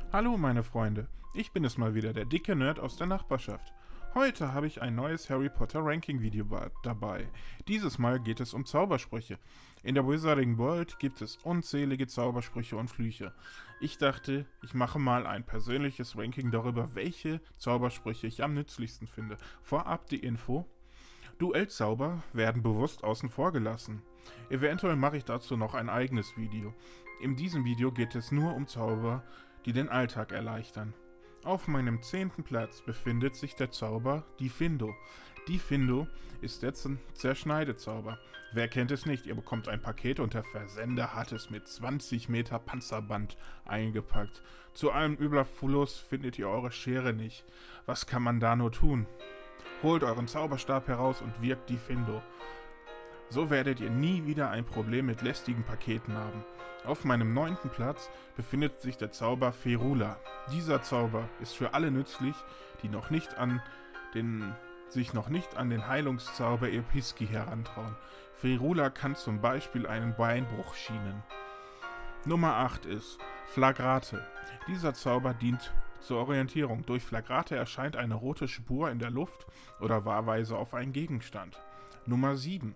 Hallo meine Freunde, ich bin es mal wieder, der dicke Nerd aus der Nachbarschaft. Heute habe ich ein neues Harry Potter Ranking Video dabei. Dieses Mal geht es um Zaubersprüche. In der Wizarding World gibt es unzählige Zaubersprüche und Flüche. Ich dachte, ich mache mal ein persönliches Ranking darüber, welche Zaubersprüche ich am nützlichsten finde. Vorab die Info: Duellzauber werden bewusst außen vor gelassen. Eventuell mache ich dazu noch ein eigenes Video. In diesem Video geht es nur um Zauber, die den Alltag erleichtern. Auf meinem 10. Platz befindet sich der Zauber Diffindo. Diffindo ist der Zerschneidezauber. Wer kennt es nicht? Ihr bekommt ein Paket und der Versender hat es mit 20 Meter Panzerband eingepackt. Zu allem Überfluss findet ihr eure Schere nicht. Was kann man da nur tun? Holt euren Zauberstab heraus und wirkt Diffindo. So werdet ihr nie wieder ein Problem mit lästigen Paketen haben. Auf meinem 9. Platz befindet sich der Zauber Ferula. Dieser Zauber ist für alle nützlich, die sich noch nicht an den Heilungszauber Episki herantrauen. Ferula kann zum Beispiel einen Beinbruch schienen. Nummer 8 ist Flagrate. Dieser Zauber dient zur Orientierung. Durch Flagrate erscheint eine rote Spur in der Luft oder wahlweise auf einen Gegenstand. Nummer 7.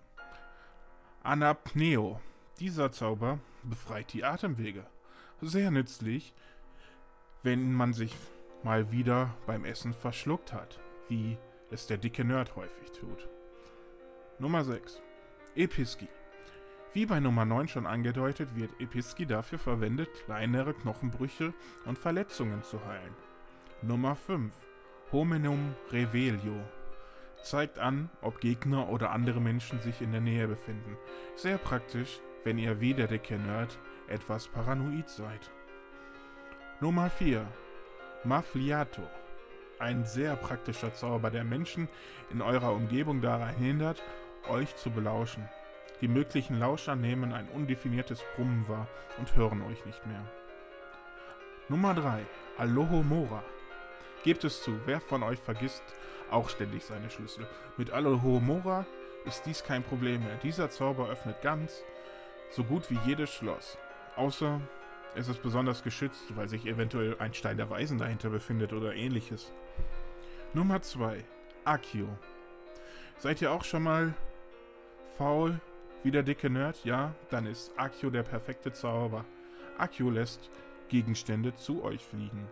Anapneo. Dieser Zauber befreit die Atemwege. Sehr nützlich, wenn man sich mal wieder beim Essen verschluckt hat, wie es der dicke Nerd häufig tut. Nummer 6. Episki. Wie bei Nummer 9 schon angedeutet, wird Episki dafür verwendet, kleinere Knochenbrüche und Verletzungen zu heilen. Nummer 5. Hominum Revelio. Zeigt an, ob Gegner oder andere Menschen sich in der Nähe befinden. Sehr praktisch, wenn ihr wie der dicke Nerd etwas paranoid seid. Nummer 4. Maffliato. Ein sehr praktischer Zauber, der Menschen in eurer Umgebung daran hindert, euch zu belauschen. Die möglichen Lauscher nehmen ein undefiniertes Brummen wahr und hören euch nicht mehr. Nummer 3. Alohomora. Gebt es zu, wer von euch vergisst auch ständig seine Schlüssel. Mit Alohomora ist dies kein Problem mehr. Dieser Zauber öffnet so gut wie jedes Schloss. Außer es ist besonders geschützt, weil sich eventuell ein Stein der Weisen dahinter befindet oder ähnliches. Nummer 2. Accio. Seid ihr auch schon mal faul wie der dicke Nerd? Ja, dann ist Accio der perfekte Zauber. Accio lässt Gegenstände zu euch fliegen.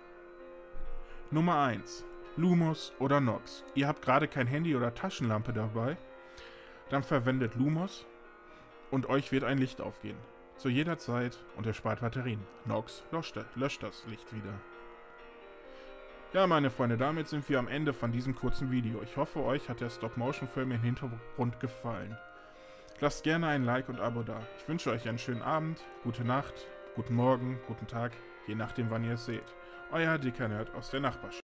Nummer 1. Lumos oder Nox. Ihr habt gerade kein Handy oder Taschenlampe dabei? Dann verwendet Lumos und euch wird ein Licht aufgehen. Zu jeder Zeit und er spart Batterien. Nox löscht das Licht wieder. Ja, meine Freunde, damit sind wir am Ende von diesem kurzen Video. Ich hoffe, euch hat der Stop-Motion-Film im Hintergrund gefallen. Lasst gerne ein Like und Abo da. Ich wünsche euch einen schönen Abend, gute Nacht, guten Morgen, guten Tag, je nachdem wann ihr es seht. Euer dicker Nerd aus der Nachbarschaft.